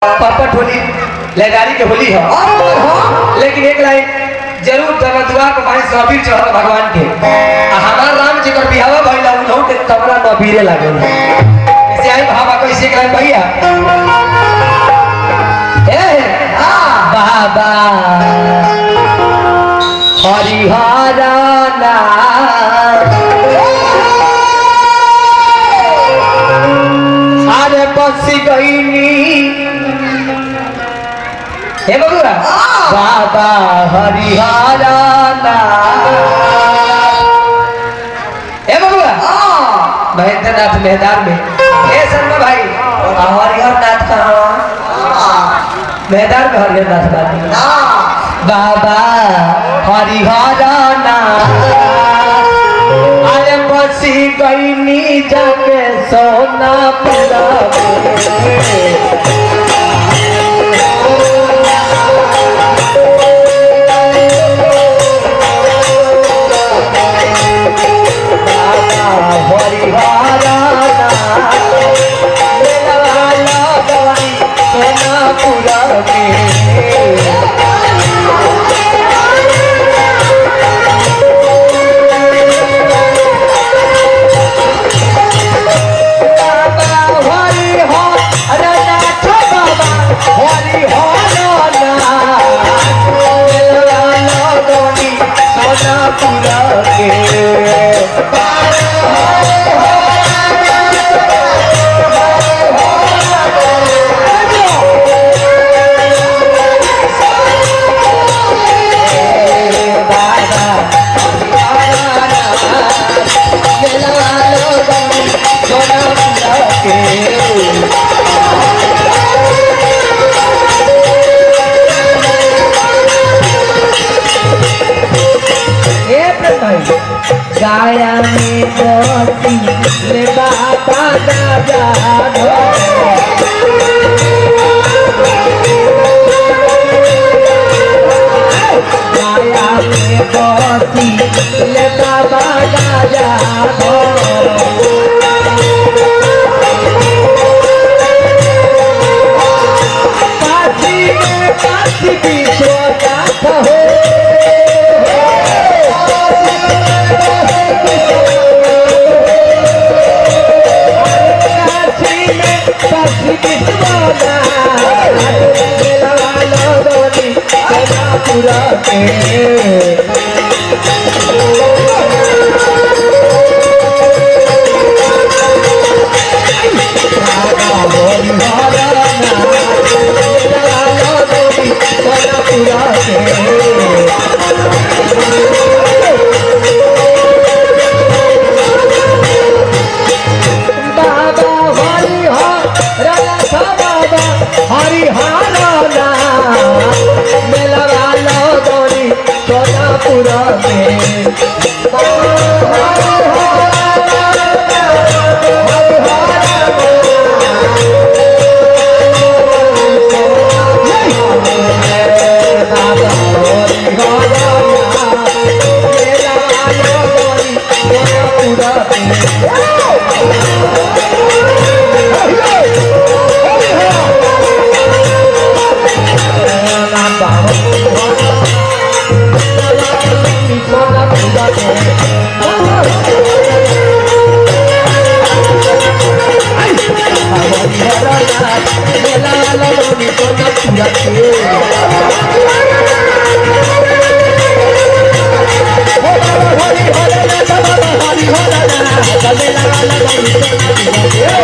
puppet Holi लेदारी के होली है लेकिन एक लाइन जरूर तना दुआ को भाई सबीर चढ़ल भगवान के हमार राम जी कर बिहावा भइला उनहु के तबरा नबीरे लागल ऐसे आई भावा कैसे कर भैया ए बाबा हरिहरा ना अरे बसी गईनी हे बबुआ बाबा हरिहरा ना हे बबुआ महेंद्रनाथ मैदान में हे शर्मा भाई हरिहर नाथ कहाँ मैदान में हरिहर नाथ बाबा हरिहरा ना अरे बसी गईनी जाके सोना पुरा गाया में गोती ले बाबा दादा गाया में गोती ले बाबा दादा पासी पीछे जाता हो पूरा हरी